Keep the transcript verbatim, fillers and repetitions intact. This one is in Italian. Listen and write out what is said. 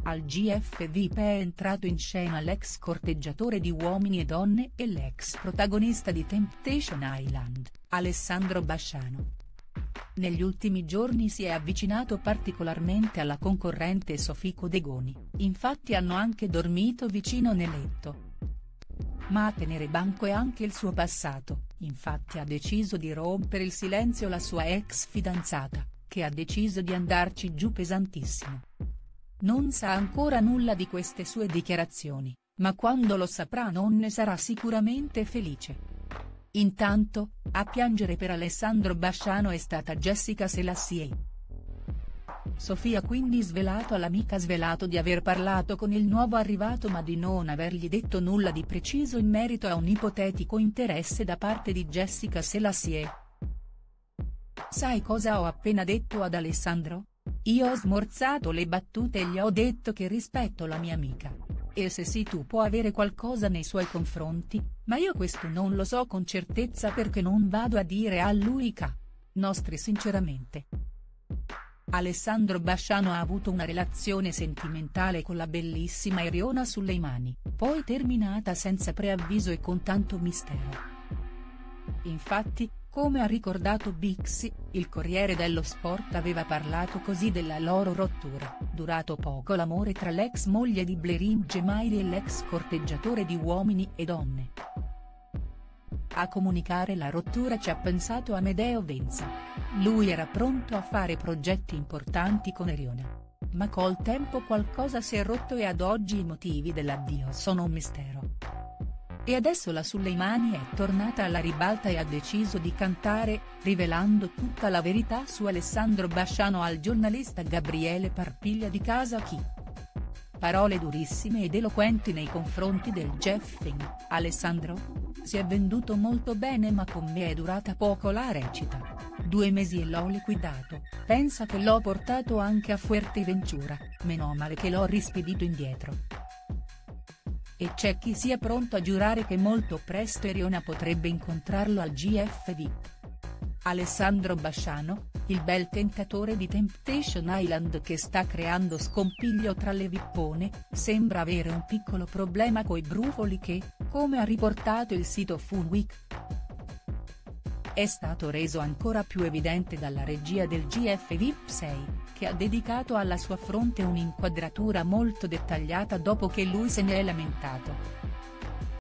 Al G F V I P è entrato in scena l'ex corteggiatore di Uomini e Donne e l'ex protagonista di Temptation Island, Alessandro Basciano. Negli ultimi giorni si è avvicinato particolarmente alla concorrente Sofì Codegoni, infatti hanno anche dormito vicino nel letto. Ma a tenere banco è anche il suo passato, infatti ha deciso di rompere il silenzio la sua ex fidanzata, che ha deciso di andarci giù pesantissimo. Non sa ancora nulla di queste sue dichiarazioni, ma quando lo saprà non ne sarà sicuramente felice. Intanto, a piangere per Alessandro Basciano è stata Jessica Selassie. Sofì ha quindi svelato all'amica svelato di aver parlato con il nuovo arrivato ma di non avergli detto nulla di preciso in merito a un ipotetico interesse da parte di Jessica Selassie. Sai cosa ho appena detto ad Alessandro? Io ho smorzato le battute e gli ho detto che rispetto la mia amica. E se sì tu può avere qualcosa nei suoi confronti, ma io questo non lo so con certezza perché non vado a dire a lui ca. Nostri sinceramente. Alessandro Basciano ha avuto una relazione sentimentale con la bellissima Ariona Suleimani, poi terminata senza preavviso e con tanto mistero. Infatti, come ha ricordato Bixi, il Corriere dello Sport aveva parlato così della loro rottura: durato poco l'amore tra l'ex moglie di Blerim Gemaili e l'ex corteggiatore di Uomini e Donne. A comunicare la rottura ci ha pensato Amedeo Venza. Lui era pronto a fare progetti importanti con Ariona. Ma col tempo qualcosa si è rotto e ad oggi i motivi dell'addio sono un mistero. E adesso la Suleimani è tornata alla ribalta e ha deciso di cantare, rivelando tutta la verità su Alessandro Basciano al giornalista Gabriele Parpiglia di Casa Chi. Parole durissime ed eloquenti nei confronti del Jeffing. Alessandro? Si è venduto molto bene ma con me è durata poco la recita. Due mesi e l'ho liquidato, pensa che l'ho portato anche a Fuerteventura, meno male che l'ho rispedito indietro. E c'è chi sia pronto a giurare che molto presto Ariona potrebbe incontrarlo al G F V I P. Alessandro Basciano, il bel tentatore di Temptation Island che sta creando scompiglio tra le vippone, sembra avere un piccolo problema coi brufoli che, come ha riportato il sito Funweek, è stato reso ancora più evidente dalla regia del G F V I P sei, che ha dedicato alla sua fronte un'inquadratura molto dettagliata dopo che lui se ne è lamentato.